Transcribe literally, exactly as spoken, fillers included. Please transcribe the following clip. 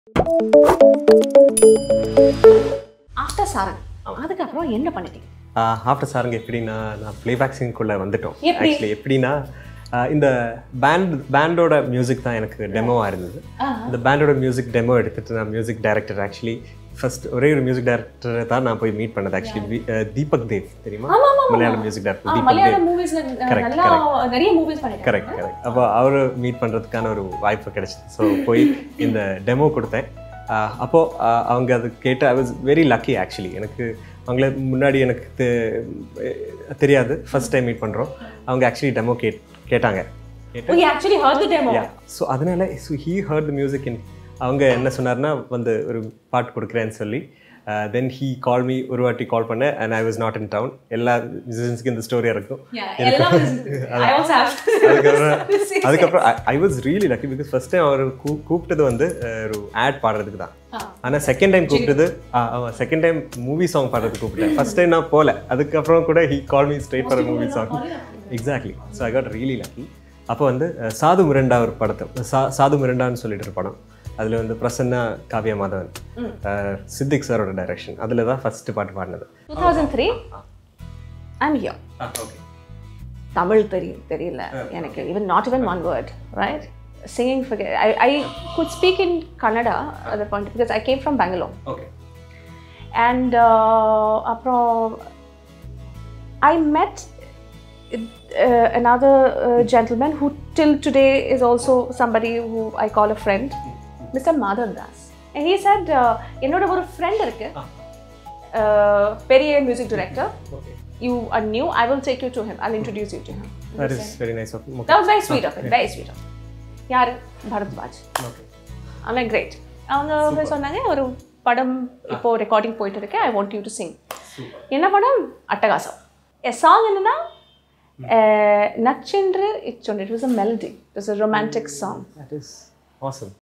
After Sarang அதுக்கப்புறம் என்ன பண்ணிட்டீங்க? ஆஃப்டர் சாரங் எப்படின்னா நான் ப்ளேபேக் சிங்குள்ளே வந்துட்டோம். ஆக்சுவலி எப்படின்னா இந்த பேண்ட் பேண்டோட மியூசிக் தான் எனக்கு டெமோவாக இருந்தது. இந்த பேண்டோட மியூசிக் டெமோ எடுத்துகிட்டு நான் மியூசிக் டைரக்டர் ஆக்சுவலி ஃபர்ஸ்ட் ஒரே ஒரு மியூசிக் டைரக்டரை தான் நான் போய் மீட் பண்ணது. ஆக்சுவலி தீபக் தேவ் தெரியுமா? Malayalam music director Deepak Dev. Correct correct correct correct அப்போ அவர் மீட் பண்ணுறதுக்கான ஒரு வாய்ப்பு கிடைச்சிது. ஸோ போய் இந்த டெமோ கொடுத்தேன். அப்போது அவங்க அது கேட்டு I was very lucky. Actually எனக்கு அவங்கள முன்னாடி எனக்கு தெரியாது, ஃபர்ஸ்ட் டைம் மீட் பண்ணுறோம். அவங்க ஆக்சுவலி டெமோ கேட் கேட்டாங்க ஸோ அதனால so he heard the music in அவங்க என்ன சொன்னார்னா வந்து ஒரு பாட்டு கொடுக்குறேன்னு சொல்லி தென் ஹீ கால் மீ ஒரு வாட்டி கால் பண்ணேன் and I was not in town. எல்லா மியூசிஷியன்ஸ்க்கு இந்த ஸ்டோரியாக இருக்கும். அதுக்கப்புறம் அதுக்கப்புறம் I was really lucky because first time அவர் கூ கூப்பிட்டது வந்து ஒரு ஆட் பாடுறதுக்கு தான். ஆனால் செகண்ட் டைம் கூப்பிட்டது ஆமாம் செகண்ட் டைம் மூவி சாங் பாடுறதுக்கு கூப்பிட்டேன். ஃபர்ஸ்ட் டைம் நான் போகல, அதுக்கப்புறம் கூட he call me straight for movie song. Exactly. So I got really lucky. அப்போ வந்து சாது மிரண்டா ஒரு படத்தை சா சாது மிரண்டான்னு சொல்லிட்டு ஒரு படம், அதில் வந்து பிரசன்னா காவ்யா மாதவன் சித்திக் சாரோட டைரக்ஷன், அதில் தான் ஃபர்ஸ்ட் பாட்டு பாடினது. two thousand three I'm here. Okay. Tamil தெரியும் தெரியல எனக்கு, even not even one word, right? Singing forget. I I could speak in Kannada at the point because I came from Bangalore. Okay. And uh, apro I met uh, another uh, gentleman who till today is also somebody who I call a friend, Mister Madhav Das. And he said, என்னோட ஒரு friend இருக்கு, பெரிய music director. You are new, I will take you to him, I'll introduce you to him. That is very nice of him. That was very sweet of him, very sweet of him. யாரு? Bharadwaj. Okay. I'm like great. அவங்க சொன்னாங்க ஒரு படம் இப்போ recording போயிட்டு இருக்கு, I want you to sing. என்ன படம்? அட்டகாசம். A song என்னன்னா நச்சென்று இச்சொன்று. It was a melody, it was a romantic song. That is awesome.